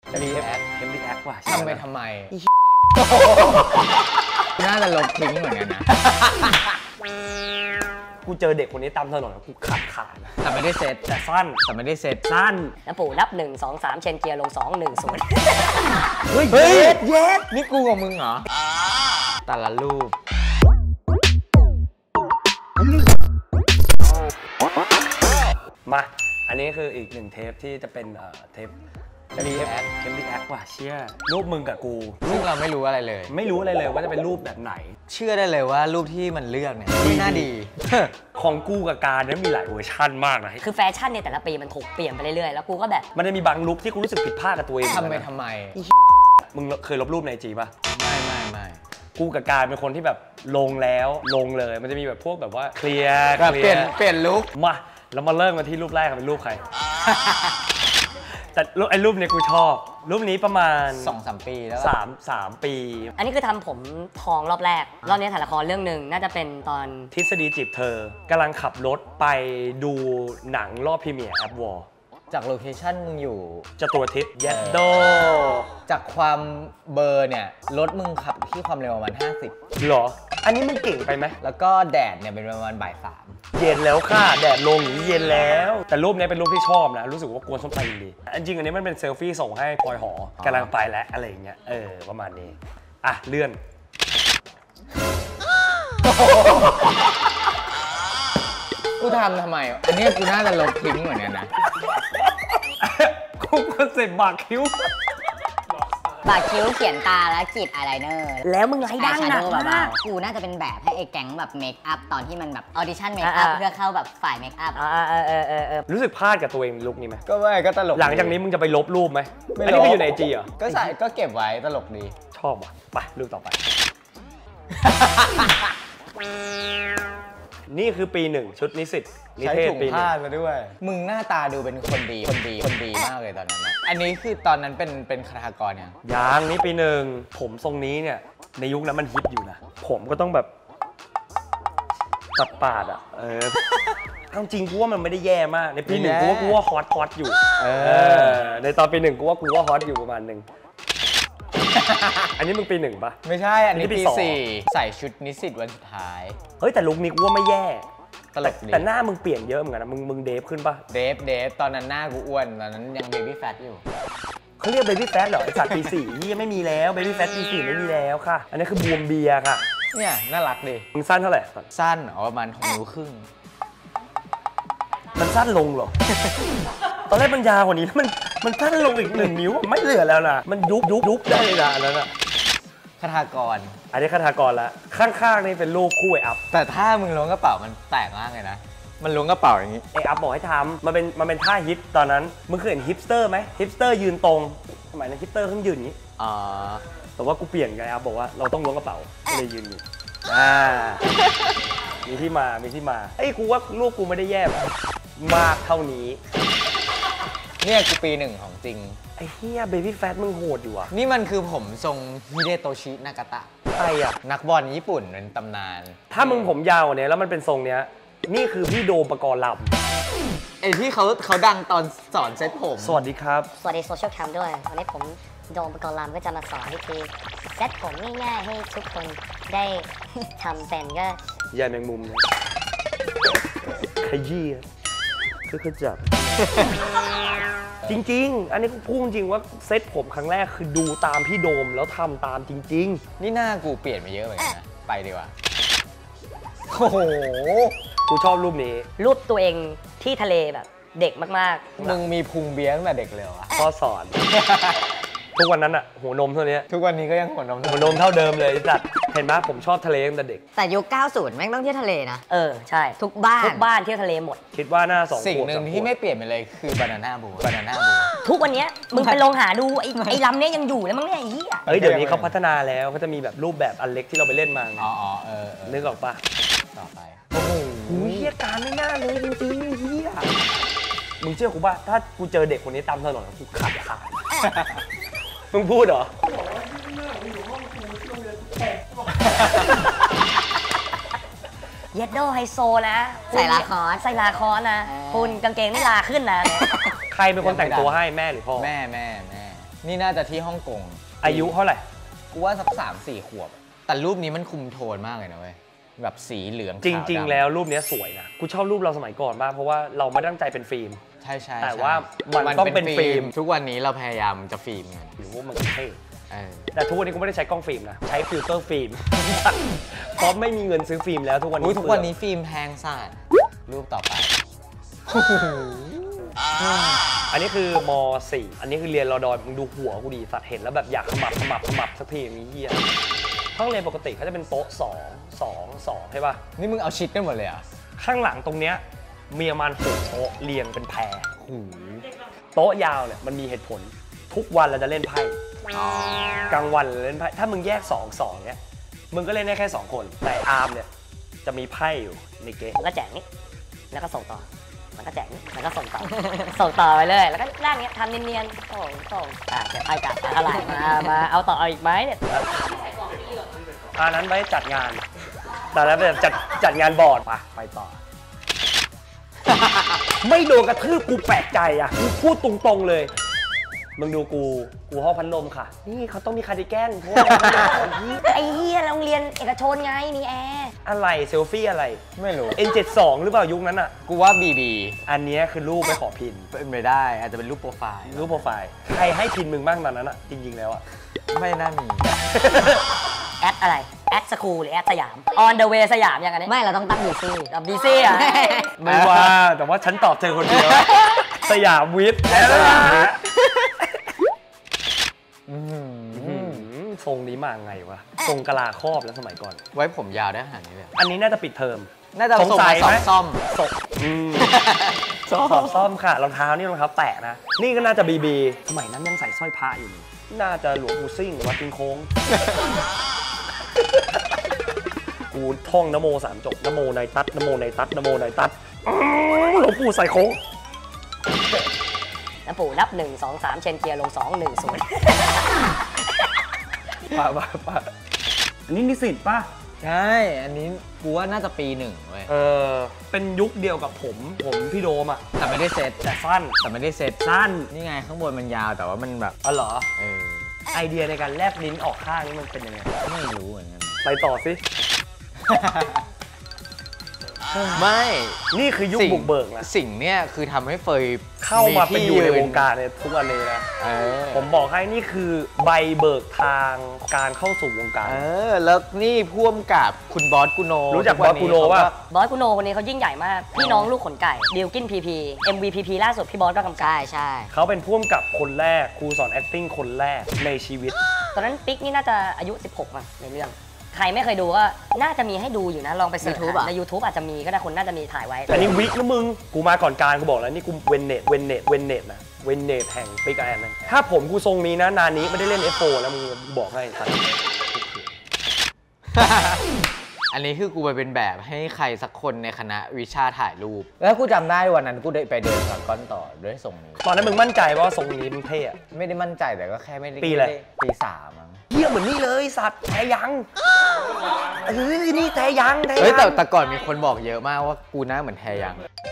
รีแอคว่ะทำไปทำไมน่าจะลบทิ้งเหมือนกันนะกูเจอเด็กคนนี้ตามถนนกูขาดแต่ไม่ได้เซตแต่สั้นแต่ไม่ได้เซตสั้นแล้วปู่นับ1 2 3เชนเกียร์ลง2 1 0 เฮ้ยเย็ดนี่กูกับมึงเหรอแต่ละรูปมาอันนี้คืออีก1เทปที่จะเป็นเทปรีแอคว่ะเชี่ยรูปมึงกับกูซึ่งเราไม่รู้อะไรเลยว่าจะเป็นรูปแบบไหนเชื่อได้เลยว่ารูปที่มันเลือกเนี่ยไม่น่าดีของกูกับการเนี่ยมีหลายเวอร์ชันมากนะคือแฟชั่นในแต่ละปีมันถูกเปลี่ยนไปเรื่อยๆแล้วกูก็แบบมันจะมีบางลุคที่กูรู้สึกผิดพลาดกับตัวเองทำไปทำไมมึงเคยลบรูปในจีป่ะไม่กูกับการเป็นคนที่แบบลงแล้วลงเลยมันจะมีแบบพวกแบบว่าเคลียร์เปลี่ยนลุคมาเรามาเริ่มกันที่รูปแรกเป็นรูปใครแต่ไอ้รูปนี้กูชอบรูปนี้ประมาณ 2-3 ปีแล้ว 3 ปีอันนี้คือทำผมทองรอบแรกรอบนี้ถ่ายละครเรื่องหนึ่งน่าจะเป็นตอนทฤษฎีจีบเธอกำลังขับรถไปดูหนังรอบพรีเมียร์แอปวอลจากโลเคชั่นมึงอยู่จตุรทิศเย็ดโดจากความเบอร์เนี่ยรถมึงขับที่ความเร็วประมาณ50 หรออันนี้มึงเก่งไปไหมแล้วก็แดดเนี่ยเป็นประมาณบ่าย 3 เย็นแล้วค่ะแดดลงอย่างนี้เย็นแล้วแต่รูปนี้เป็นรูปที่ชอบนะรู้สึกว่ากวนส้มตีนดีจริงอันนี้มันเป็นเซลฟี่ส่งให้พลอยหอกำลังไปแล้วอะไรอย่างเงี้ยประมาณนี้อ่ะเลื่อนกูทำไมอันนี้กูน่าจะลบทิ้งเหมือนกันนะกูก็เสร็จบากคิ้วเขียนตาแล้วกรีดอายไลเนอร์แล้วมึงไล่ดังหนักมากกูน่าจะเป็นแบบให้ไอ้แก๊งแบบเมคอัพตอนที่มันแบบออดิชั่นเมคอัพเพื่อเข้าแบบฝ่ายเมคอัพรู้สึกพลาดกับตัวเองลุคนี้ไหมก็ตลกหลังจากนี้มึงจะไปลบรูปไหมอันนี้ไปอยู่ในจีเหรอก็เก็บไว้ตลกดีชอบว่ะไปรูปต่อไปนี่คือปี 1ชุดนิสิตนิเทศปี 1ใช้ถุงผ้ามาด้วยมึงหน้าตาดูเป็นคนดีมากเลยตอนนั้นอันนี้คือตอนนั้นเป็นคทากรยังนี่ปี 1ผมทรงนี้เนี่ยในยุคนั้นมันฮิตอยู่นะผมก็ต้องแบบปาดจริงกูว่ามันไม่ได้แย่มากในปี 1กูว่าฮอตอยู่ในตอนปี 1กูว่าฮอตอยู่ประมาณนึงอันนี้มึงปี 1ปะไม่ใช่อันนี้ปี 4ใส่ชุดนิสิตวันสุดท้ายเฮ้ยแต่ลุคนี้กูว่าไม่แย่ตลกดีแต่หน้ามึงเปลี่ยนเยอะเหมือนกันนะมึงเดฟขึ้นปะเดฟตอนนั้นหน้ากูอ้วนตอนนั้นยังเบบี้แฟทอยู่เขาเรียกเบบี้แฟทเหรอไอสัตว์ปี 4นี่ยังไม่มีแล้วเบบี้แฟทปี 4ไม่มีแล้วค่ะอันนี้คือบวมเบียร์ค่ะเนี่ยน่ารักดีมึงสั้นเท่าไหร่สั้นประมาณ6 นิ้วครึ่งมันสั้นลงเหรอตอนแรกมันยาวกว่านี้แล้วมันสั้นลงอีก1 นิ้วไม่เหลือแล้วนะมันยุบได้เลยนะแล้วนะคทากรอันนี้คทากรแล้วข้างๆนี่เป็นรูปคู่ไออัพแต่ถ้ามึงล้วงกระเป๋ามันแปลกมากเลยนะมันล้วงกระเป๋าอย่างนี้ไออัพบอกให้ทำมันเป็นท่าฮิตตอนนั้นมึงเคยเห็นฮิปสเตอร์ไหมฮิปสเตอร์ยืนตรงสมัยนั้นฮิปสเตอร์เขายืนอย่างนี้แต่ว่ากูเปลี่ยนไงอัพบอกว่าเราต้องล้วงกระเป๋าก็เลยยืนอยู่มีที่มาไอ้กูว่าลูกกูไม่ได้แย่มากเท่านี้เนี่ยกูปี 1ของจริงไอ้เฮียเบบี้แฟทมึงโหดอยู่อะนี่มันคือผมทรงฮิเดโตชินากาตะใครอะนักบอลญี่ปุ่นเป็นตำนานถ้ามึงผมยาวเนี่ยแล้วมันเป็นทรงเนี้ยนี่คือพี่โดมปกรณ์ลำไอ้ที่เขาดังตอนสอนเซ็ตผมสวัสดีครับสวัสดีโซเชียลแคมด้วยวันนี้ผมโดมปกรณ์ลำก็จะมาสอนวิธีเซ็ตผมง่ายๆให้ทุกคนได้ทำเป็นก็ยายแมงมุมนะขยี้คือจับจริงๆอันนี้พูดจริงว่าเซ็ตผมครั้งแรกคือดูตามพี่โดมแล้วทำตามจริงๆนี่หน้ากูเปลี่ยนไปเยอะเหมือนกันนะไปดีกว่าโอ้โหกูชอบรูปนี้รูปตัวเองที่ทะเลแบบเด็กมากๆมึงมีพุงเบี้ยตั้งแต่เด็กเลยวะพ่อสอนทุกวันนั้นอะหัวนมเท่านี้ทุกวันนี้ก็ยังหัวนมเท่าเดิมเลยจัดเห็นไหมผมชอบทะเลตั้งแต่เด็กแต่ยุค 90 แม่งต้องเที่ยวทะเลนะใช่ทุกบ้านเที่ยวทะเลหมดคิดว่าหน้า2 สิ่งหนึ่งที่ไม่เปลี่ยนไปเลยคือบานาน่าบูทุกวันนี้มึงไปลองหาดูไอ้ลำนี้ยังอยู่แล้วมั้งเนี่ยไอ้เหี้ยเดี๋ยวนี้เขาพัฒนาแล้วเขาจะมีแบบรูปแบบอันเล็กที่เราไปเล่นมานึกออกปะต่อไปโอ้โหเฮียการไม่น่าเลยจริงๆเฮียมึงเชื่อกูป่ะถ้ากูเจอเด็กคนนี้ตามถนนกูขาดมึงพูดเหรอเยดโดไฮโซนะใส่ลาคอสนะคุณกางเกงนี่ลาขึ้นนะใครเป็นคนแต่งตัวให้แม่หรือพ่อแม่นี่น่าจะที่ฮ่องกงอายุเท่าไหร่กูว่าสัก3-4 ขวบ แต่รูปนี้มันคุมโทนมากเลยนะเว้ยแบบสีเหลืองจริง ๆ แล้วรูปนี้สวยนะกูชอบรูปเราสมัยก่อนมากเพราะว่าเราไม่ตั้งใจเป็นฟิล์มใช่ใช่แต่ว่ามันต้องเป็นฟิล์มทุกวันนี้เราพยายามจะฟิล์มกันหรือว่ามันเท่ แต่ทุกวันนี้กูไม่ได้ใช้กล้องฟิล์มนะใช้ฟิลเตอร์ฟิล์ม เพราะไม่มีเงินซื้อฟิล์มแล้วทุกวันนี้ทุกวันนี้ฟิล์มแพงสัสรูปต่อไปอันนี้คือม .4 อันนี้คือเรียนรอดอยมึงดูหัวกูดีสัตว์เห็นแล้วแบบอยากขมับสักทีอย่างนี้เฮียห้องเรียนปกติเขาจะเป็นโต๊ะ2 ใช่ป่ะนี่มึงเอาชิดกันหมดเลยอ่ะข้างหลังตรงเนี้ยมีประมาณ6 โต๊ะเรียงเป็นแพรโต๊ะยาวเนี่ยมันมีเหตุผลทุกวันเราจะเล่นไพ่กลางวันเราเล่นไพ่ถ้ามึงแยก2 เนี้ยมึงก็เล่นได้แค่2 คนแต่อาร์มเนี่ยจะมีไพ่อยู่ในเกมมันก็แจกนี้แล้วก็ส่งต่อมันก็แจกนี้แล้วก็ส่งต่อ ส่งต่อไปเลยแล้วก็ร่างเนี้ยทำเนียนๆส่งเก็บไพ่กลับอะไรมาเอาต่อเอาอีกไหมเนี่ยอันนั้นไว้จัดงานแต่แล้วแบบจัดงานบอร์ดไปต่อ ไม่โดนกระทืบกูแปลกใจอ่ะกูพูดตรงๆเลยมึงดูกูห้องพัดลมค่ะนี่เขาต้องมีคาร์ดิแกนเพราะว่าไอ้เฮียโรงเรียนเอกชนไงมีแอร์อะไรเซลฟี่อะไรไม่รู้ N72 หรือเปล่ายุคนั้นอ่ะกูว่า BB อันเนี้ยคือรูปไปขอพินเป็นไปได้อาจจะเป็นรูปโปรไฟล์รูปโปรไฟล์ใครให้พินมึงบ้างตอนนั้นอ่ะจริงๆแล้วอ่ะไม่น่ามีแอดอะไรแอดสคูลหรือแอดสยาม on the way สยามอย่างอันนี้ไม่เราต้องตั้งบีซี่กับบีซี่อ่ะไม่ว่าแต่ว่าฉันตอบเจอคนเดียว สยามวิทย์ทรงนี้มาไงวะทรงกะลาครอบแล้วสมัยก่อนไว้ผมยาวได้ขนาดนี้เลยอันนี้น่าจะปิดเทอมน่าจะสงสัยไหมซ่อมศพสอบซ่อมค่ะรองเท้านี่รองเท้าแตะนะ นี่ก็น่าจะบีสมัยนั้นยังใส่สร้อยพระอยู่นี่น่าจะหลวงปู่ซิ่งวัดกินโค้ง กูท่องนโม3 จบนโมในตัดนโมในตัดนโมในตัดหลวงปู่ใส่โค้งแล้วปู่นับ 1 2 3 เชนเกียร์ลง 2 1 0 ป่ะอันนี้นิสิตป่ะใช่ อันนี้กูว่าน่าจะปี 1เว้ยเป็นยุคเดียวกับผมพี่โดมอ่ะแต่ไม่ได้เซ็ตแต่สั้นแต่ไม่ได้เซ็ตสั้นนี่ไงข้างบนมันยาวแต่ว่ามันแบบอ๋อเหรอไอไอเดียในการแลบลิ้นออกข้างนี่มันเป็นยังไงไม่รู้เหมือนกันไปต่อสิไม่นี่คือยุคบุกเบิกนะสิ่งเนี้ยคือทำให้เฟยเข้ามาเป็นอยู่ในวงการเนี่ยทุกวันนี้นะผผม มบอกให้นี่คือใบเบิกทางการเข้าสู่วงการแล้วนี่พ่วงกับคุณบอสกุโนรู้จักบอสกุโนป่ะบอสกุโนคนนี้เขายิ่งใหญ่มาก พี่น้องลูกขนไก่ดิวกินพีพี MVPP ล่าสุดพี่บอสก็กำกับใช่เขาเป็นพ่วงกับคนแรกครูสอน acting คนแรกในชีวิตตอนนั้นปิ๊กนี่น่าจะอายุ 16มั้งในเรื่อง ใครไม่เคยดูก็น่าจะมีให้ดูอยู่นะ ลองไปเสิร์ช YouTube อ่ะใน YouTube อาจจะมีก็ได้คนน่าจะมีถ่ายไว้อันนี้วิกนะมึง กูมาก่อนการกูบอกแล้วนี่กูเวนเนตนะเวนเนตแห่งปิกแอนนะถ้าผมกูทรงนี้นะนานนี้ไม่ได้เล่น F4 แล้วมึงบอกให้ทันอันนี้คือกูไปเป็นแบบให้ใครสักคนในคณะวิชาถ่ายรูป แล้วกูจำได้วันนั้นกูได้ไปเดินสากลต่อด้วยทรงนี้ตอนนั้นมึงมั่นใจว่าทรงนี้มึงเท่อะไม่ได้มั่นใจแต่ก็แค่ไม่ได้ปีอะไรปี 3 มั้งเฮียเหมือนนี่เลยสัตว์แทยังนี่แทยังเฮ้ยแต่ก่อนมีคนบอกเยอะมากว่ากูหน้าเหมือนแทยัง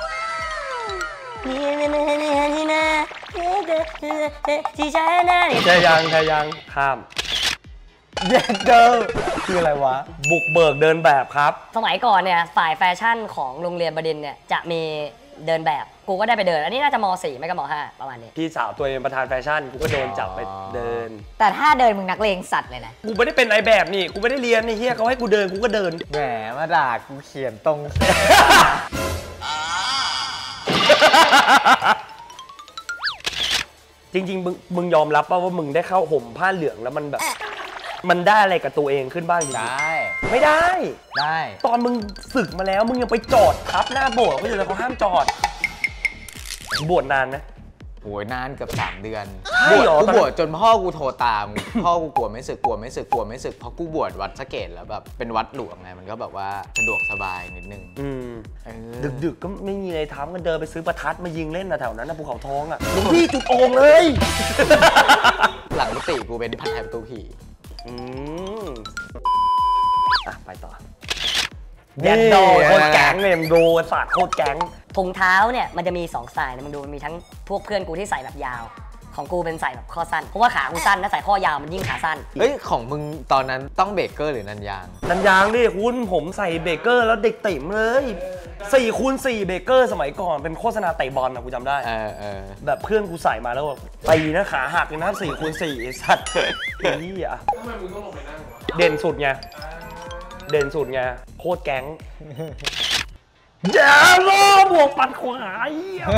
แทยังข้ามเย็นเดอร์คืออะไรวะบุกเบิกเดินแบบครับสมัยก่อนเนี่ยฝ่ายแฟชั่นของโรงเรียนบดินทร์เนี่ยจะมีเดินแบบกูก็ได้ไปเดิน อันนี้น่าจะม .4 ไม่ก็ม .5 ประมาณนี้พี่สาวตัวเองเป็นประธานแฟชั่นกูก็โดนจับไปเดินแต่ถ้าเดินมึงนักเลงสัตว์เลยนะกูไม่ได้เป็นนายแบบนี่กูไม่ได้เรียนนี่เฮียเขาให้กูเดินกูก็เดินแหมมาด่ากูเขียนตรงจริงๆมึงยอมรับป่ะว่ามึงได้เข้าห่มผ้าเหลืองแล้วมันแบบ มันได้อะไรกับตัวเองขึ้นบ้างจริงได้ๆไม่ได้ได้ตอนมึงศึกมาแล้วมึงยังไปจอดทับหน้าโบสถ์เพราะฉะนั้นเขาห้ามจอดบวชนานไหมโหยนานเกือบ3 เดือนใช่เหรอกูบวชจนพ่อกูโทรตาม พ่อกูกลัวไม่สึกเพราะกูบวชวัดสะเกดแล้วแบบเป็นวัดหลวงไงมันก็แบบว่าสะดวกสบายนิดนึงดึกๆก็ไม่มีอะไรทำกันเดินไปซื้อประทัดมายิงเล่นนะแถวนั้นนะภูเขาทองอ่ะหลวงพี่จุดโอ่งเลยหลังกุฏิกูเป็นพันแทนประตูผีไปต่อแดนดอโคตรแก๊งเนี่ยมึงดูศาสตร์โคตรแก๊งถุงเท้าเนี่ยมันจะมี2สไตล์นะมึงดูมันมีทั้งพวกเพื่อนกูที่ใส่แบบยาวของกูเป็นใส่แบบข้อสั้นเพราะว่าขากูสั้นถ้าใส่ข้อยาวมันยิ่งขาสั้นเฮ้ยของมึงตอนนั้นต้องเบเกอร์หรือนันยางนันยางดิคุณผมใส่เบเกอร์แล้วเด็กติ่มเลย4x4เบเกอร์สมัยก่อนเป็นโฆษณาเตะบอลนะกูจำได้ แบบเพื่อนกูใส่มาแล้วแบบตีนะขาหักเลยนะ4x4ไอ้สัตว์ไอ้เหี้ยทำไมมึงต้องลงไปนั่งวะเด่นสุดไงเด่นสุดไงโคตรแก๊งอย่าล้อบวกปัดขวาเหี้ย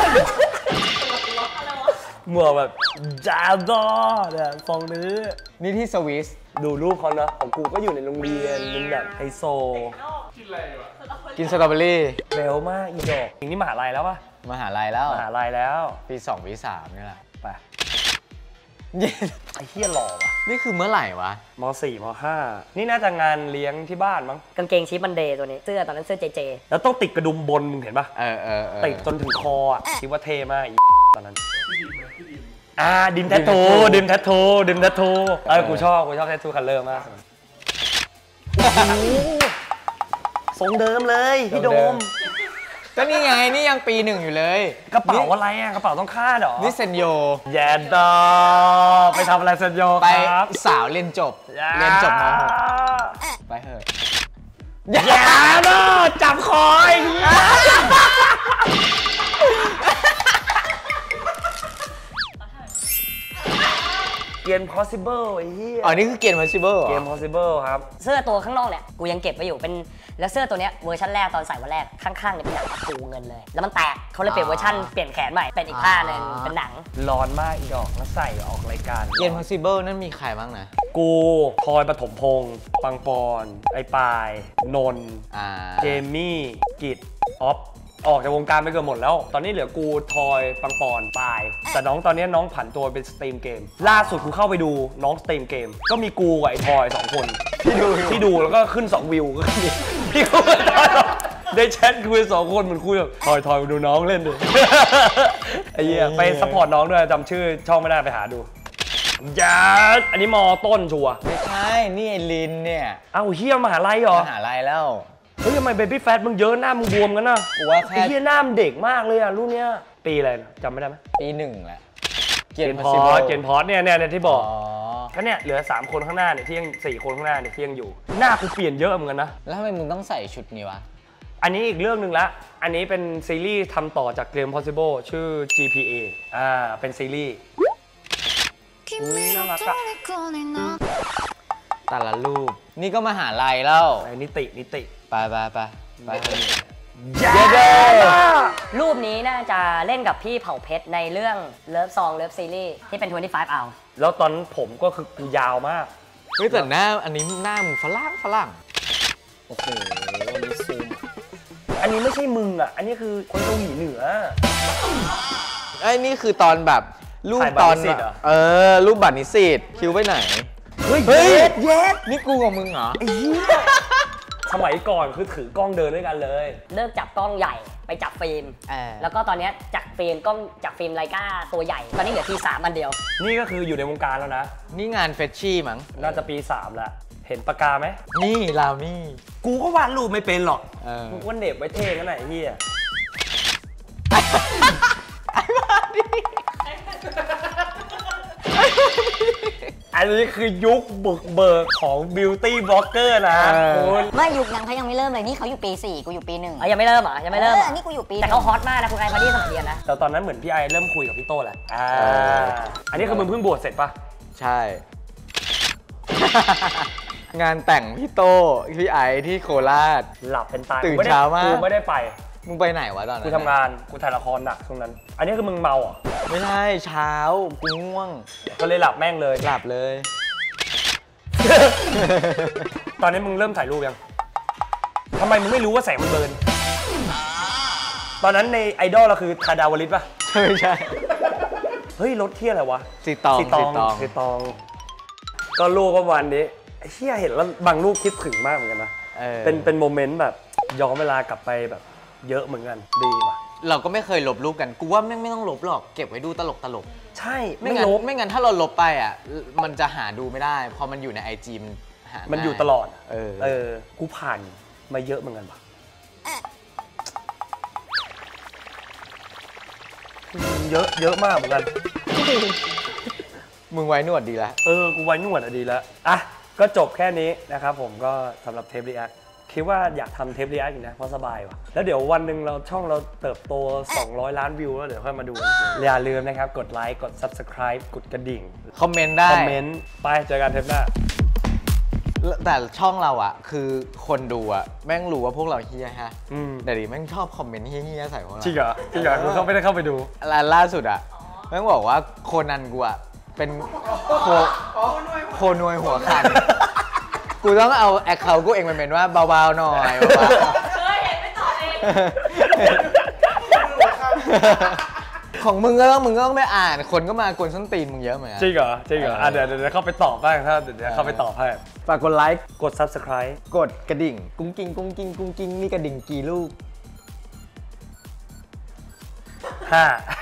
เมื่อแบบจ้าดอเนี่ยฟองนื้อนี่ที่สวิสดูรูปเขานะของกูก็อยู่ในโรงเรียนเป็นแบบไฮโซกินสตรอเบอรี่เบลมากอีดอกอย่างนี้มหาลัยแล้วปะมหาลัยแล้วมหาลัยแล้วปี2ปี3นี่แหละไปไอ้เหี้ยหล่อว่ะนี่คือเมื่อไหร่วะม4ม5นี่น่าจะงานเลี้ยงที่บ้านมั้งกางเกงชิปมันเดย์ตัวนี้เสื้อตอนนั้นเสื้อเจเจแล้วต้องติดกระดุมบนมึงเห็นปะ ติดจนถึงคออ่ะคิดว่าเท่มากอีตอนนั้นดิมแทททูดิมแทททูดิมแทททูกูชอบแทททูคัลเลอร์มากโอ้โหทรงเดิมเลยพี่โดมก็นี่ไง นี่ยังปี 1อยู่เลยกระเป๋าอะไรอ่ะกระเป๋าต้องคาดเหรอนี่เซนโยแย่ดอไปทำอะไรเซนโยไปครับสาวเรียนจบ เรียนจบม .6 ไปเถอะอย่าดอจับคอยเกม possible ไอ้เหี้ยอ๋อ นี่คือเกม possible เหรอเกม possible ครับเสื้อตัวข้างนอกเนี่ยกูยังเก็บไว้อยู่เป็นแล้วเสื้อตัวเนี้ยเวอร์ชันแรกตอนใส่วันแรกข้างๆเนี่ยเป็นหนังตะปูเงินเลยแล้วมันแตกเขาเลยเปลี่ยนเวอร์ชันเปลี่ยนแขนใหม่เป็นอีกผ้าหนึ่งเป็นหนังร้อนมากอีดอกแล้วใส่ออกรายการเกม possible นั่นมีใครบ้างนะกูทอยปฐมพงษ์ปังปอนไอปาย นนท์ เจมี่กิตออฟออกจากวงการไปเกือบหมดแล้ว ตอนนี้เหลือกูทอยปังปอนปาย แต่น้องตอนนี้น้องผันตัวเป็นสตรีมเกม ล่าสุดกูเข้าไปดูน้องสตรีมเกม ก็มีกูกับไอทอย2 คนที่ดูแล้วก็ขึ้น2 วิวก็มีพี่กูได้แชทคุย2 คนเหมือนคุยแบบทอยดูน้องเล่นดิไอ้เหี้ยไปซัพพอร์ตน้องด้วยจำชื่อช่องไม่ได้ไปหาดูยัดอันนี้มอต้นชัวร์ไม่ใช่ นี่ไอ้ลินเนี่ยเอ้าเฮียมหาลัยเหรอมหาลัยแล้วเฮ้ยทำไมเบบี้แฟทมึงเยอะหน้ามึงบวมกันนะกูว่าแค่ไอ้เฮียหน้ามึงเด็กมากเลยอ่ะรุ่นเนี้ยปีอะไรนะจำไม่ได้ไหมปี 1แหละเกนพอร์ตเนี่ยที่บอกอ๋อก็เนี่ยเหลือ3 คนข้างหน้าเนี่ยที่ยัง4 คนข้างหน้าเนี่ยที่ยังอยู่ หน้ากูเปลี่ยนเยอะเหมือนกันนะแล้วทำไมมึงต้องใส่ชุดนี้วะอันนี้อีกเรื่องหนึ่งละอันนี้เป็นซีรีส์ทำต่อจากเกม Possible ชื่อ GPA เป็นซีรีส์น่ารักอะแต่ละรูป นี่ก็มหาลัยแล้วไอ้นิติไปเถอะรูปนี้น่าจะเล่นกับพี่เผ่าเพชรในเรื่องเลิฟซองเลิฟซีรีส์ที่เป็น25 เอาแล้วตอนผมก็คือกูยาวมากเฮ้ยแต่หน้าอันนี้หน้ามึงฝรั่งโอ้โหนี่ซูมอันนี้ไม่ใช่มึงอ่ะอันนี้คือคนเกาหลีเหนือไอ้นี่คือตอนแบบรูปถ่ายบัตตรอนนิสิตเหรอรูปบัตรนิสิตคิวไปไหนเฮ้ยเย็ดนี่กูกับมึงเหรอไอ้เหี้ยสมัยก่อนคือถือกล้องเดินด้วยกันเลยเลิกจับกล้องใหญ่ไปจับฟิล์มแล้วก็ตอนเนี้ยจากฟิล์มกล้องจากฟิล์มไลกาตัวใหญ่ตอนนี้เหลือที่3อันเดียวนี่ก็คืออยู่ในวงการแล้วนะนี่งานเฟชชี่มั้งน่าจะปี 3 แล้ว เห็นปากกาไหมนี่ลาวนี่กูก็วาดรูปไม่เป็นหรอกเออกูก็เหน็บไว้เท่กันไหนเฮียอันนี้คือยุคบุกเบิกของบิวตี้บล็อกเกอร์นะคุณไม่ยุคนั้นเขายังไม่เริ่มเลยนี่เขาอยู่ปี 4 กูอยู่ปี 1 ยังไม่เริ่มเหรอยังไม่เริ่มเหรอนี่กูอยู่ปีแต่เขาฮอตมากนะคุณไอพอดีสมัยเรียนนะแต่ตอนนั้นเหมือนพี่ไอเริ่มคุยกับพี่โต้แหละอันนี้คือมึงเพิ่งบวชเสร็จปะใช่ งานแต่งพี่โตพี่ไอที่โคราชหลับเป็นตายตื่นเช้ามากกูไม่ได้ไปมึงไปไหนวะตอนนั้นกูทำงาน กูถ่ายละครหนักช่วงนั้น อันนี้คือมึงเมาเหรอไม่ใช่เช้ากูง่วงก็เลยหลับแม่งเลยหลับเลยตอนนี้มึงเริ่มถ่ายรูปยังทำไมมึงไม่รู้ว่าแสงมันเบิร์น ตอนนั้นในไอดอลเราคือทาดาวลิตป่ะไม่ใช่เฮ้ย รถเที่ยอะไรวะสีตองสีตอง ก็รูปประมาณนี้ไอ้เที่ยเห็นแล้วบางรูปคิดถึงมากเหมือนกันนะ เป็นโมเมนต์แบบย้อนเวลากลับไปแบบเยอะเหมือนกัน ดีว่ะเราก็ไม่เคยลบรูปกัน กูว่าไม่ต้องลบหรอก เก็บไว้ดูตลกใช่ไม่งั้นถ้าเราลบไปอ่ะ มันจะหาดูไม่ได้ พอมันอยู่ใน IG มันหามันอยู่ตลอดเออกูผ่านมาเยอะเหมือนกันปะเยอะมากเหมือนกันมึงไว้หนวดดีละกูไว้หนวดอะดีแล้วอ่ะก็จบแค่นี้นะครับผมก็สำหรับเทปรีแอคคิดว่าอยากทำเทปรีแอคอีกนะเพราะสบายว่ะแล้วเดี๋ยววันหนึ่งเราช่องเราเติบโต200 ล้านวิวแล้วเดี๋ยวค่อยมาดูอย่าลืมนะครับกดไลค์กด Subscribe กดกระดิ่งคอมเมนต์ได้คอมเมนต์ไปเจอกันเทปหน้าแต่ช่องเราอะคือคนดูอะแม่งรู้ว่าพวกเราเฮี้ยฮะ แต่ดิแม่งชอบคอมเมนต์เฮี้ยๆใส่พวกเราจริงเหรอกูเขาไม่ได้เข้าไปดูล่าสุดอะแม่งบอกว่าโคนันกูอะเป็นโคนวยหัวขัน กูต้องเอาแอคเคาท์กูเองมาเป็นว่าเบาๆหน่อยเบาเห็นไม่ตอบเองๆของมึงก็ต้องไปอ่านคนก็มากวนส้นตีนมึงเยอะเหมือนกันจริงเหรอเดี๋ยวเข้าไปตอบบ้างถ้าเดี๋ยวเข้าไปตอบให้ฝากกดไลค์กด Subscribe กดกระดิ่งกุ้งกิ้งกุ้งกิ้งกุ้งกิ้งมีกระดิ่งกี่ลูก 5